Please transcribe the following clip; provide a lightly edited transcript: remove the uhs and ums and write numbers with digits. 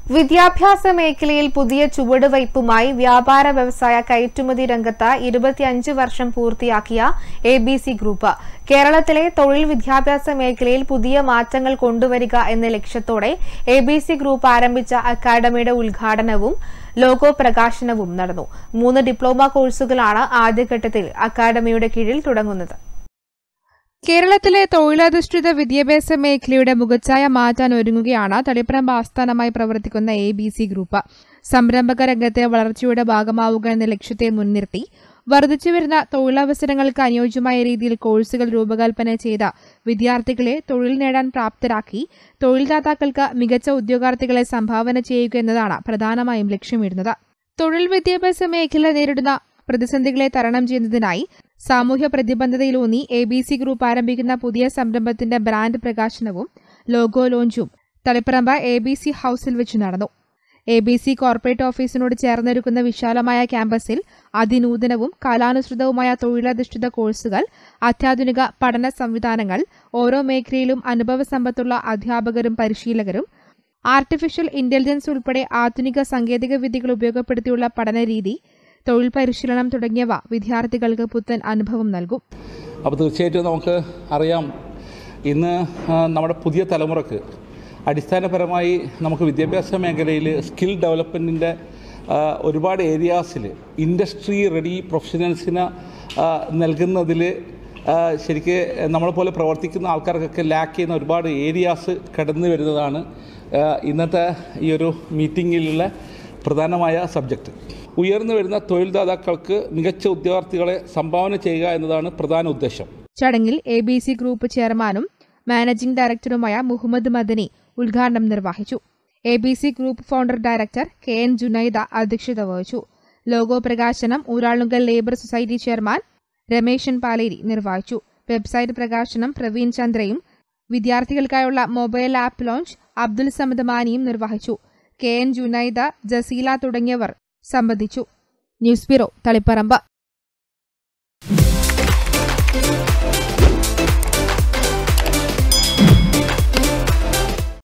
വിദ്യാഭ്യാസ മേഖലയിൽ പുതിയ ചുവടുവയ്പുമായി വ്യാപാര വ്യവസായ കയറ്റുമതി രംഗത്ത് 25 വർഷം പൂർത്തിയാക്കിയ എബിസി ഗ്രൂപ്പ് കേരളത്തിലെ തൊഴിൽ വിദ്യാഭ്യാസ മേഖലയിൽ പുതിയ മാറ്റങ്ങൾ കൊണ്ടുവരിക എന്ന ലക്ഷ്യത്തോടെ എബിസി ഗ്രൂപ്പ് ആരംഭിച്ച അക്കാദമിയുടെ ഉദ്ഘാടനവും ലോഗോ പ്രകാശനവും നടന്നു. 3 ഡിപ്ലോമ കോഴ്സുകളാണ് ആദ്യഘട്ടത്തിൽ അക്കാദമിയുടെ കീഴിൽ തുടങ്ങുന്നത്. കേരളത്തിലെ തൊഴിലധിഷ്ഠിത വിദ്യാഭ്യാസ മേഖലയുടെ മുഖച്ഛായ മാറ്റാൻ ഒരുങ്ങുകയാണ് തളിപ്പറമ്പ് ആസ്ഥാനമായി പ്രവർത്തിക്കുന്ന എബിസി ഗ്രൂപ്പ്. സംരംഭക രംഗത്തെ വളർച്ചയുടെ ഭാഗമാവുക എന്ന ലക്ഷ്യത്തെ മുൻനിർത്തി വർദ്ധിച്ചുവരുന്ന തൊഴിലവസരങ്ങൾക്ക് അനുയോജ്യമായ രീതിയിൽ കോഴ്സുകൾ രൂപകൽപ്പന ചെയ്ത വിദ്യാർത്ഥികളെ തൊഴിൽ നേടാൻ പ്രാപ്തരാക്കി തൊഴിൽദാതാക്കൾക്ക് മികച്ച ഉദ്യോഗാർത്ഥികളെ സംഭാവന ചെയ്യുക എന്നതാണ് പ്രധാനമായും ലക്ഷ്യമിടുന്നത്. തൊഴിൽ വിദ്യാഭ്യാസ മേഖല നേരിടുന്ന പ്രതിസന്ധികളെ തരണം ചെയ്യുന്നതിനായി സാമൂഹ്യ പ്രതിബദ്ധതയിലൂന്നി എബിസി ഗ്രൂപ്പ് ആരംഭിക്കുന്ന പുതിയ സംരംഭത്തിന്റെ ബ്രാൻഡ് പ്രകാശനവും ലോഗോ ലോഞ്ചും തളിപ്പറമ്പ് എബിസി ഹൌസിൽ വെച്ച് നടന്നു. എബിസി കോർപ്പറേറ്റ് ഓഫീസിനോട് ചേർന്നൊരുക്കുന്ന വിശാലമായ ക്യാമ്പസിൽ അതിനൂതനവും കാലാനുസൃതവുമായ തൊഴിലധിഷ്ഠിത കോഴ്സുകൾ, അത്യാധുനിക പഠന സംവിധാനങ്ങൾ, ഓരോ മേഖലയിലും അനുഭവസമ്പത്തുള്ള അധ്യാപകരും പരിശീലകരും, ആർട്ടിഫിഷ്യൽ ഇന്റലിജൻസ് ഉൾപ്പെടെ ആധുനിക സാങ്കേതിക വിദ്യകൾ ഉപയോഗപ്പെടുത്തിയുള്ള പഠനരീതി, തൊഴിൽ പരിശീലനം തുടങ്ങിയവ വിദ്യാർത്ഥികൾക്ക് പുത്തൻ അനുഭവം നൽകും. അപ്പോൾ തീർച്ചയായിട്ടും നമുക്ക് അറിയാം, ഇന്ന് നമ്മുടെ പുതിയ തലമുറക്ക് അടിസ്ഥാനപരമായി നമുക്ക് വിദ്യാഭ്യാസ മേഖലയിൽ സ്കിൽ ഡെവലപ്മെൻറ്റിൻ്റെ ഒരുപാട് ഏരിയാസിൽ ഇൻഡസ്ട്രി റെഡി പ്രൊഫഷണൽസിന് നൽകുന്നതിൽ ശരിക്ക് നമ്മളെപ്പോലെ പ്രവർത്തിക്കുന്ന ആൾക്കാർക്കൊക്കെ ലാക്ക് ചെയ്യുന്ന ഒരുപാട് ഏരിയാസ് കടന്നു വരുന്നതാണ് ഇന്നത്തെ ഈ ഒരു മീറ്റിങ്ങിലുള്ള പ്രധാനമായ സബ്ജക്റ്റ്. ഉയർന്നു വരുന്ന തൊഴിൽദാതാക്കൾക്ക് മികച്ച ഉദ്യോഗാർത്ഥികളെ സംഭാവന ചെയ്യുക എന്നതാണ് പ്രധാന ഉദ്ദേശം. ചടങ്ങിൽ എബിസി ഗ്രൂപ്പ് ചെയർമാനും മാനേജിംഗ് ഡയറക്ടറുമായ മുഹമ്മദ് മദനി ഉദ്ഘാടനം നിർവഹിച്ചു. ABC group founder director KN. Junaida അധ്യക്ഷത വഹിച്ചു. ലോഗോ പ്രകാശനം Uralungal labour society chairman Rameshan Paleri നിർവഹിച്ചു. വെബ്സൈറ്റ് പ്രകാശനം പ്രവീൺ ചന്ദ്രയും വിദ്യാർത്ഥികൾക്കായുള്ള mobile app launch Abdul Samad മാനിയും നിർവഹിച്ചു. കെ.എൻ. ജുനൈദ, ജസീല തുടങ്ങിയവർ സംബന്ധിച്ചു. News bureau, Taliparamba.